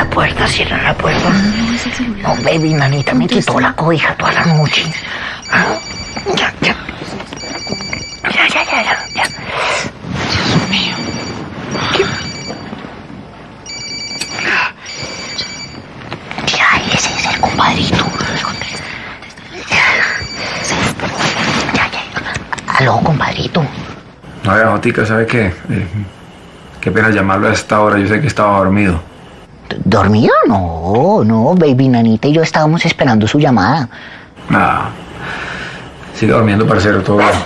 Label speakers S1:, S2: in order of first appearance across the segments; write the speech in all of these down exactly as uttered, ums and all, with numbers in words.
S1: puerta, cierra la puerta. No, baby, nanita, me quitó la cobija toda la noche. Ah, ya, ya. Ya, ya, ya, ya, ya. Dios mío. ¿Qué? Ya, ese es el compadrito. Ya, ya. Aló, compadrito.
S2: A ver, Jotica, ¿sabe qué? Eh, qué pena llamarlo a esta hora, yo sé que estaba dormido.
S1: ¿Dormido? No, no, baby, nanita y yo estábamos esperando su llamada.
S2: Nada. Sigue durmiendo, parcero, todo bien.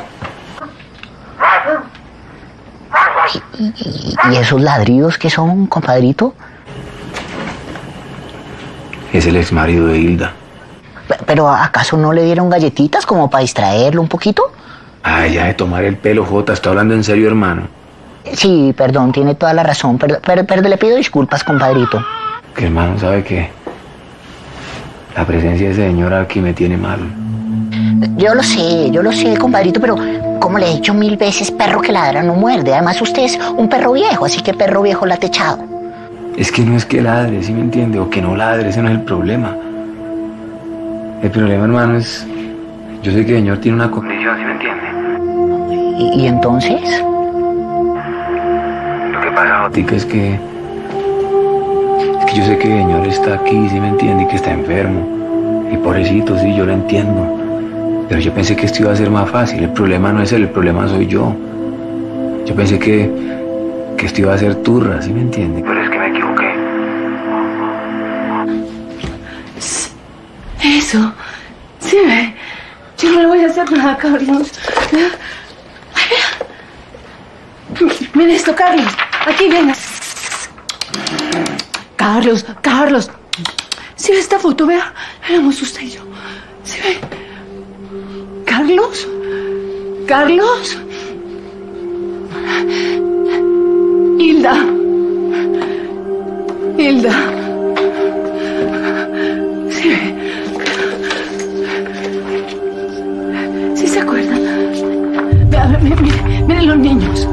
S1: ¿Y, y, y esos ladridos que son, compadrito?
S2: Es el ex marido de Hilda.
S1: ¿Pero acaso no le dieron galletitas como para distraerlo un poquito?
S2: Ay, ya de tomar el pelo, Jota, ¿está hablando en serio, hermano?
S1: Sí, perdón, tiene toda la razón, pero, pero, pero le pido disculpas, compadrito.
S2: Que hermano, ¿sabe qué? La presencia de ese señor aquí me tiene mal.
S1: Yo lo sé, yo lo sé, compadrito, pero como le he dicho mil veces, perro que ladra no muerde. Además, usted es un perro viejo, así que perro viejo late echado.
S2: Es que no es que ladre, ¿sí me entiende? O que no ladre, ese no es el problema. El problema, hermano, es... Yo sé que el señor tiene una condición, ¿sí me entiende?
S1: ¿Y, y entonces?
S2: Lo que pasa, Jotica, es que... Es que yo sé que el señor está aquí, ¿sí me entiende? Y que está enfermo. Y pobrecito, sí, yo lo entiendo. Pero yo pensé que esto iba a ser más fácil. El problema no es él, el problema soy yo. Yo pensé que, que esto iba a ser turra, ¿sí me entiende? Pero es que me equivoqué.
S3: Eso. Sí, ve. Yo no le voy a hacer nada, Carlos. Mira esto, Carlos. Aquí, venga. Carlos, Carlos. ¿Sí ve esta foto? Vea. Éramos usted y yo. ¿Sí ve? ¿Carlos? ¿Carlos? Hilda. Hilda. ¿Sí ve? ¿Sí se acuerdan? Vea, miren, miren, miren los niños.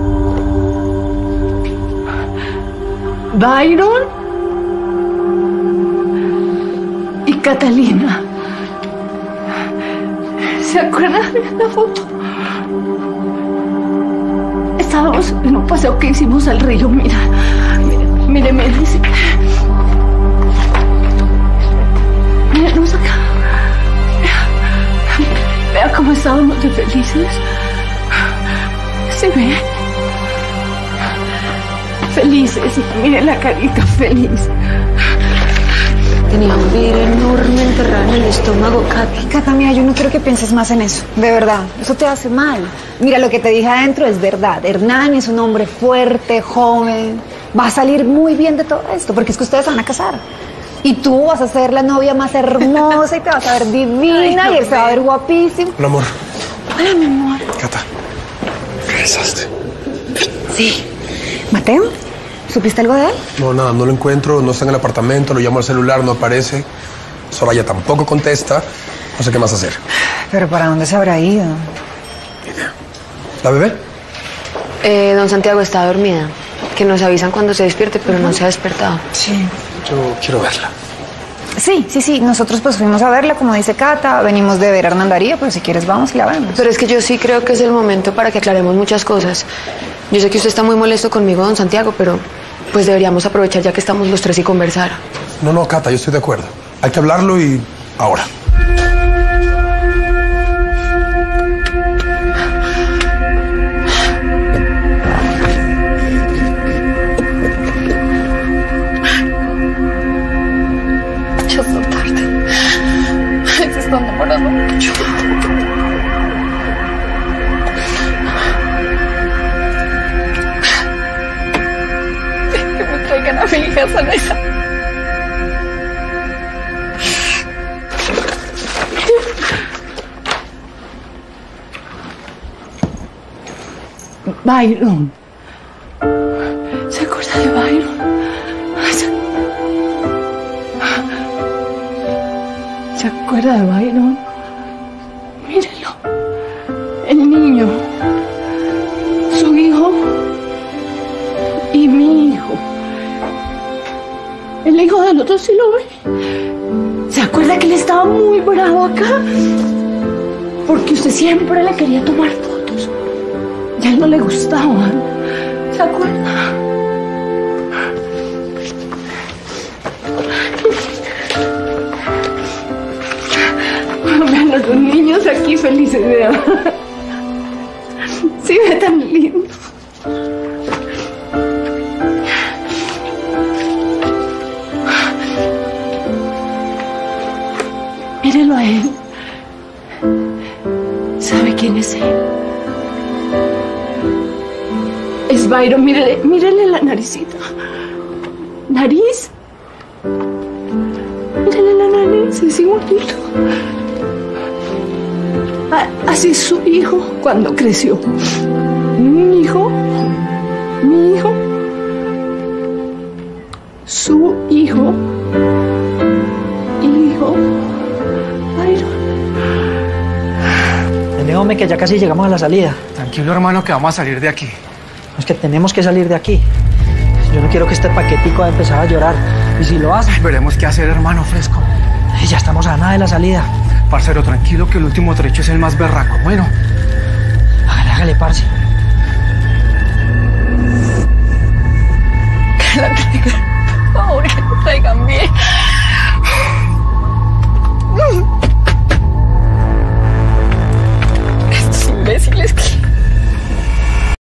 S3: Byron y Catalina. ¿Se acuerdan de la foto? Estábamos en un paseo que hicimos al río. Mira, mire, mire, mire. Mírenos acá. Vea cómo estábamos de felices. ¿Se ve? Felices. Mire la carita feliz.
S4: Tenía un vidrio enorme enterrado en el estómago, Katy.
S5: Cata, mira, yo no quiero que pienses más en eso. De verdad, eso te hace mal. Mira, lo que te dije adentro es verdad. Hernán es un hombre fuerte, joven. Va a salir muy bien de todo esto, porque es que ustedes se van a casar. Y tú vas a ser la novia más hermosa y te vas a ver divina. Ay, no, y él se va a ver guapísimo.
S6: Hola, amor.
S5: Hola, mi amor.
S6: Cata, regresaste.
S5: Sí. ¿Mateo? ¿Supiste algo de él?
S6: No, nada, no lo encuentro, no está en el apartamento, lo llamo al celular, no aparece. Soraya tampoco contesta, no sé qué más hacer.
S5: ¿Pero para dónde se habrá ido?
S6: Ni idea. ¿La bebé?
S4: Eh, don Santiago está dormida. Que nos avisan cuando se despierte, pero no se ha despertado.
S5: Sí.
S6: Yo quiero verla.
S5: Sí, sí, sí. Nosotros pues fuimos a verla, como dice Cata. Venimos de ver a Hernán Darío, pero si quieres vamos y la vemos.
S4: Pero es que yo sí creo que es el momento para que aclaremos muchas cosas. Yo sé que usted está muy molesto conmigo, don Santiago, pero pues deberíamos aprovechar ya que estamos los tres y conversar.
S6: No, no, Cata, yo estoy de acuerdo. Hay que hablarlo y ahora.
S3: Ya es tarde. Se está enamorando mucho. Que me traigan a mi hija Vanessa. Byron. ¿Se acuerda de Byron? ¿Se, ¿Se acuerda de Byron? Mírelo. El niño. Su hijo. Y mi hijo. El hijo de nosotros sí lo ve. ¿Se acuerda que él estaba muy bravo acá? Porque usted siempre le quería tomar fotos. Y a él no le gustaban. ¿Se acuerda? Vean a los niños aquí felices, vean. Sí, ve tan lindo. Mírelo a él. ¿Sabe quién es él? Es Byron, mírele, mírele la naricita. ¿Nariz? Mírele la nariz, es igualito. Así es su hijo cuando creció. Mi hijo, mi hijo, su hijo, hijo, Byron.
S7: Déjame que ya casi llegamos a la salida.
S8: Tranquilo, hermano, que vamos a salir de aquí.
S7: Es que tenemos que salir de aquí. Yo no quiero que este paquetico haya empezado a llorar. Y si lo hace...
S8: Veremos qué hacer, hermano, fresco.
S7: Ya estamos a nada de la salida.
S8: Parcero, tranquilo, que el último trecho es el más berraco. Bueno.
S7: Hágale, hágale, parce.
S3: Que la traigan, por favor, que la traigan bien.